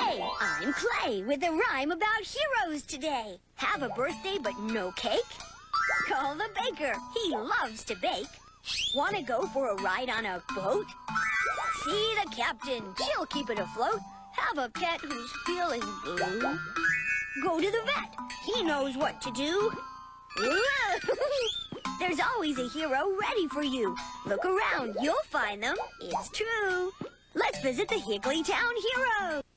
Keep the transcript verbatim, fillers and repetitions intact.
Hey, I'm Clay with a rhyme about heroes today. Have a birthday but no cake? Call the baker. He loves to bake. Want to go for a ride on a boat? See the captain. She'll keep it afloat. Have a pet who's feeling blue? Go to the vet. He knows what to do. There's always a hero ready for you. Look around. You'll find them. It's true. Let's visit the Higglytown heroes.